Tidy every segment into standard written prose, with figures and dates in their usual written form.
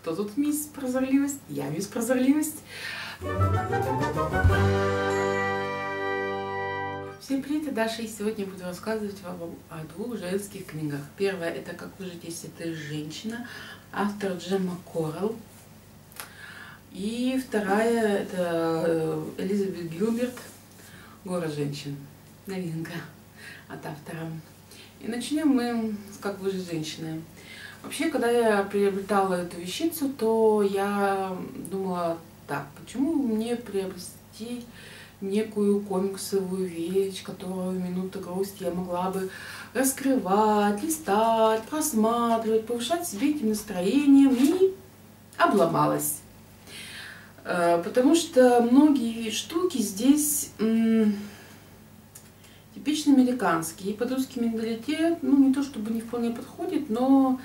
Кто тут мисс Прозорливость? Я мисс Прозорливость. Всем привет, я Даша, и сегодня я буду рассказывать вам о двух женских книгах. Первая — это «Как выжить, если ты женщина», автор Джемма Коррелл. И вторая — это Элизабет Гилберт «Город женщин». Новинка от автора. И начнем мы с «Как выжить женщины». Вообще, когда я приобретала эту вещицу, то я думала так: почему мне приобрести некую комиксовую вещь, которую в минуты грусти я могла бы раскрывать, листать, просматривать, повышать себе этим настроением, и обломалась. Потому что многие штуки здесь типично американские, и под русский менталитет, ну, не то чтобы не вполне подходит, но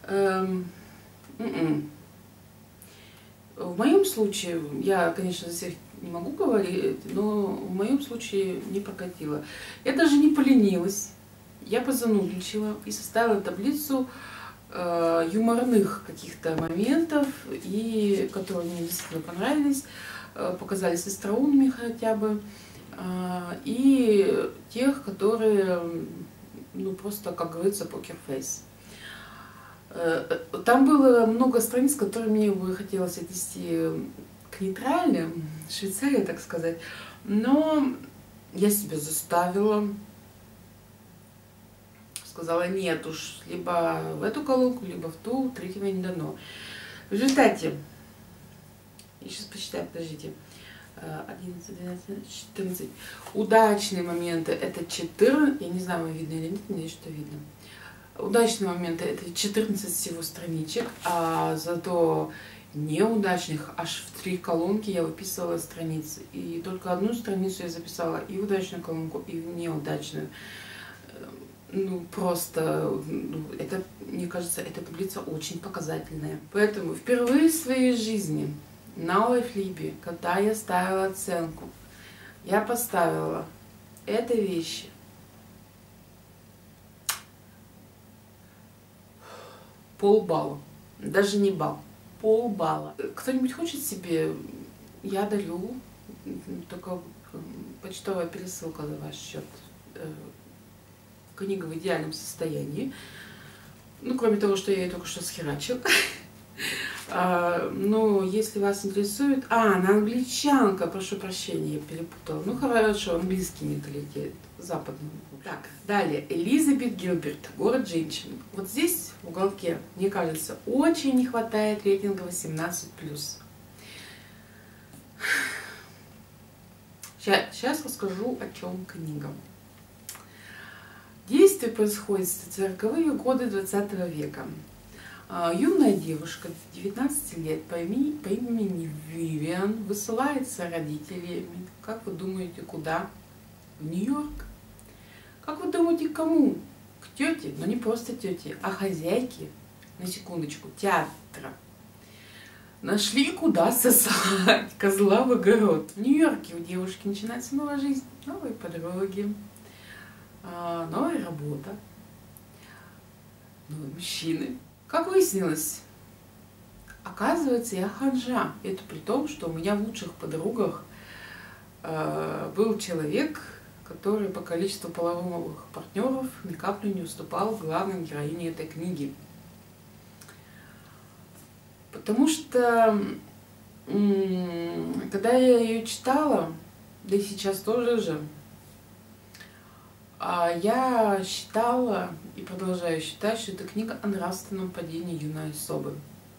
в моем случае, я, конечно, за всех не могу говорить, но в моем случае не прокатило. Я даже не поленилась, я позанудничала и составила таблицу юморных каких-то моментов, и которые мне действительно понравились, показались остроумными хотя бы, и тех, которые, ну, просто, как говорится, покерфейс. Там было много страниц, которые мне бы хотелось отнести к нейтральным, Швейцарии, так сказать, но я себя заставила, сказала: нет уж, либо в эту колонку, либо в ту, третьего не дано. В результате, я сейчас посчитаю, подождите, 11, 12, 14, удачные моменты — это 14, я не знаю, вам видно или нет, надеюсь, что видно. Удачные моменты — это 14 всего страничек, а зато неудачных аж в 3 колонки я выписывала страницы. И только одну страницу я записала и в удачную колонку, и в неудачную. Ну, просто, это, мне кажется, эта таблица очень показательная. Поэтому впервые в своей жизни на Лайфлибе, когда я ставила оценку, я поставила этой вещи полбалла. Даже не балл, полбалла. Кто-нибудь хочет себе? Я дарю, только почтовая пересылка за ваш счет. Книга в идеальном состоянии. Ну, кроме того, что я ее только что схерачила. Но если вас интересует... она англичанка, прошу прощения, я перепутала. Ну, хорошо, английский менталитет, западный. Так, далее. Элизабет Гилберт «Город женщин». Вот здесь, в уголке, мне кажется, очень не хватает рейтинга 18+. Сейчас расскажу, о чем книга. Действие происходит в 40-е годы 20 века. Юная девушка 19 лет по имени Вивиан высылается родителями, как вы думаете, куда? В Нью-Йорк. Как вы думаете, к кому? К тете, но не просто тете, а хозяйке, на секундочку, театра. Нашли, куда сосать козла в огород. В Нью-Йорке у девушки начинается новая жизнь, новые подруги, новая работа, новые мужчины. Как выяснилось, оказывается, я ханжа. Это при том, что у меня в лучших подругах был человек, который по количеству половых партнеров ни капли не уступал главной героине этой книги. Потому что, когда я ее читала, да и сейчас тоже же, я считала и продолжаю считать, что это книга о нравственном падении юной особы.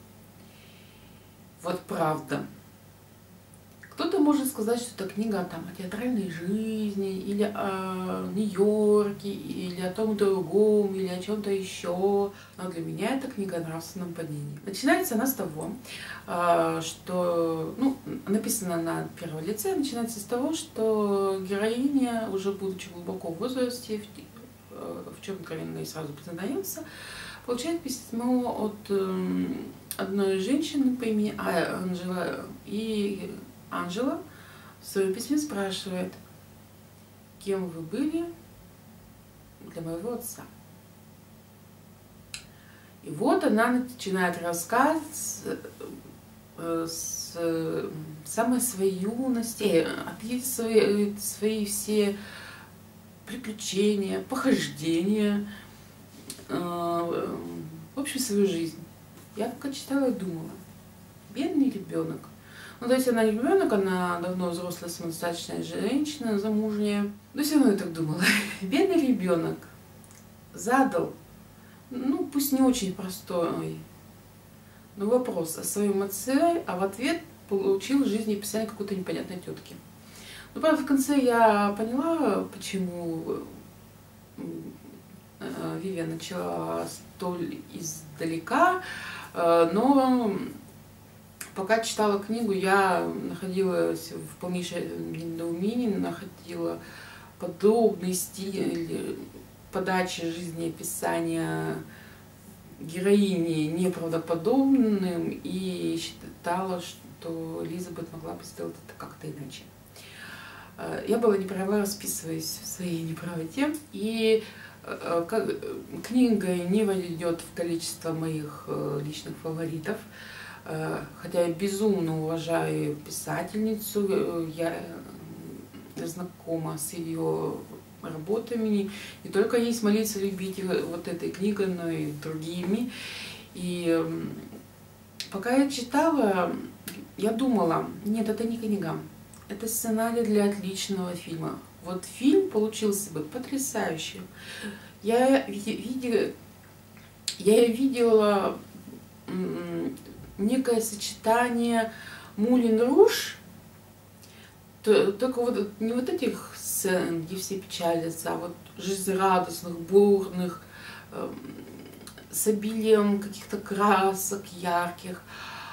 Вот правда. Кто-то может сказать, что это книга там о театральной жизни, или о Нью-Йорке, или о том другом, или о чем-то еще. Но для меня это книга о нравственном падении. Начинается она с того, что, ну, написано на первом лице, начинается с того, что героиня, уже будучи глубоко в возрасте, в чем откровенно и сразу признается, получает письмо от одной женщины по имени Анжела. И Анжела в своем письме спрашивает: кем вы были для моего отца. И вот она начинает рассказ с самой своей юности, описывает свои все приключения, похождения, в общем, свою жизнь. Я пока читала и думала, бедный ребенок. Ну, то есть она не ребенок, она давно взрослая, самодостаточная женщина, замужняя. Но все равно я так думала. Бедный ребенок задал, ну, пусть не очень простой, но вопрос о своем отце, а в ответ получил жизнеописание какой-то непонятной тетки. Ну, правда, в конце я поняла, почему Вивиан начала столь издалека, но пока читала книгу, я находилась в полнейшем недоумении, находила подобный стиль подачи жизнеописания героини неправдоподобным и считала, что Элизабет могла бы сделать это как-то иначе. Я была неправа, расписываясь в своей неправоте, и книга не войдет в количество моих личных фаворитов, хотя я безумно уважаю писательницу, я знакома с ее работами, не только есть молиться, любить вот этой книгой, но и другими. И пока я читала, я думала, нет, это не книга, это сценарий для отличного фильма. Вот фильм получился бы потрясающим. Я видела некое сочетание Мулен Руж, только вот не вот этих сцен, где все печалятся, а вот жизнерадостных, бурных, с обилием каких-то красок ярких,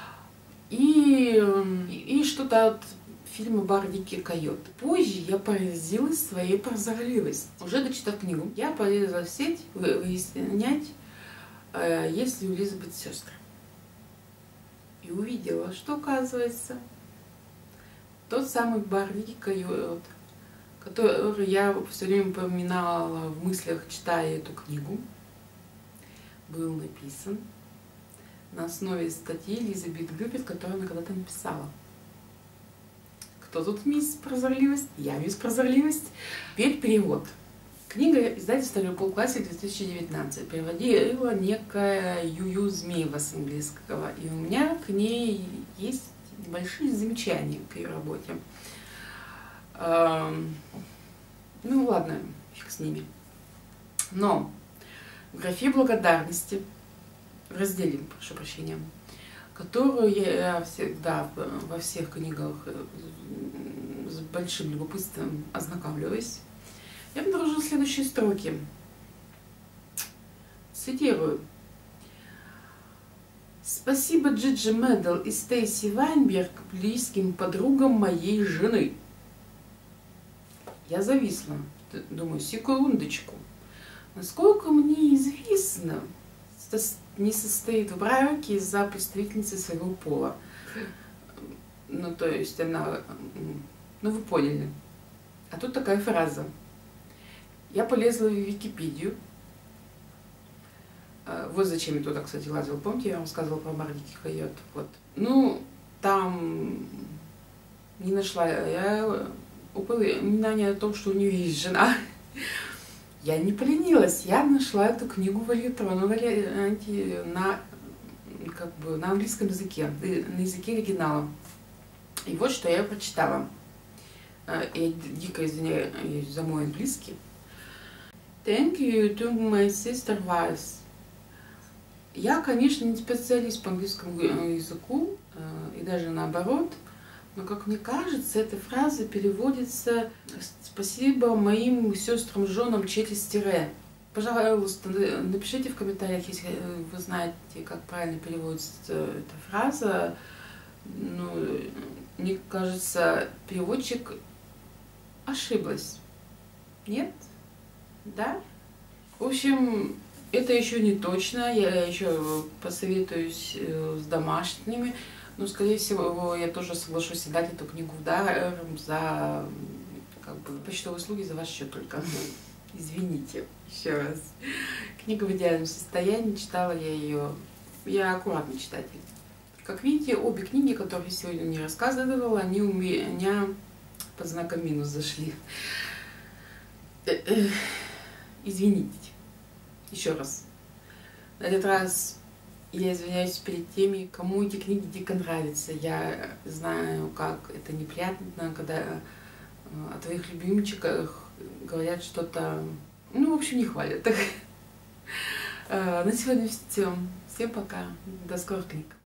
и что-то от фильма «Барби Койот». Позже я поразилась своей прозорливостью. Уже дочитав книгу, я полезла в сеть выяснять, есть ли у Элизабет сестры. И увидела, что, оказывается, тот самый Барби Койот, который я все время упоминала в мыслях, читая эту книгу, был написан на основе статьи Элизабет Гилберт, которую она когда-то написала. Кто тут мисс Прозорливость? Я мисс Прозорливость. Теперь перевод. Книга издательства Леопольд Классик 2019. Переводила некая Юю Змеева с английского. И у меня к ней есть небольшие замечания к ее работе. Ну ладно, фиг с ними. Но в графе благодарности, в разделе, прошу прощения, которую я всегда во всех книгах с большим любопытством ознакомливаюсь, я обнаружила следующие строки. Цитирую. «Спасибо Джиджи Мэддл и Стейси Вайнберг, близким подругам моей жены». Я зависла. Думаю, секундочку. Насколько мне известно, не состоит в браке из-за представительницы своего пола. Ну, то есть она... Ну, вы поняли. А тут такая фраза. Я полезла в Википедию. Вот зачем я туда, кстати, лазила. Помните, я вам рассказывала про Барби Койот? Вот. Ну, там не нашла я упоминание о том, что у нее есть жена. Я не поленилась. Я нашла эту книгу в электронном варианте на английском языке, на языке оригинала. И вот что я прочитала. Я дико извиняюсь за мой английский. Thank you to my sister wives. Я, конечно, не специалист по английскому языку, и даже наоборот, но, как мне кажется, эта фраза переводится «Спасибо моим сестрам, женам через тире». Пожалуйста, напишите в комментариях, если вы знаете, как правильно переводится эта фраза. Ну, мне кажется, переводчик ошиблась. Нет? Да? В общем, это еще не точно. Я еще посоветуюсь с домашними. Но, скорее всего, я тоже соглашусь отдать эту книгу в дар за почтовые услуги за ваш счет только. Извините, еще раз. Книга в идеальном состоянии, читала я ее. Я аккуратный читатель. Как видите, обе книги, которые я сегодня не рассказывала, они у меня под знаком минус зашли. Извините. Еще раз. На этот раз я извиняюсь перед теми, кому эти книги дико нравятся. Я знаю, как это неприятно, когда о твоих любимчиках говорят что-то, ну, в общем, не хвалят. На сегодня все. Всем пока. До скорых книг.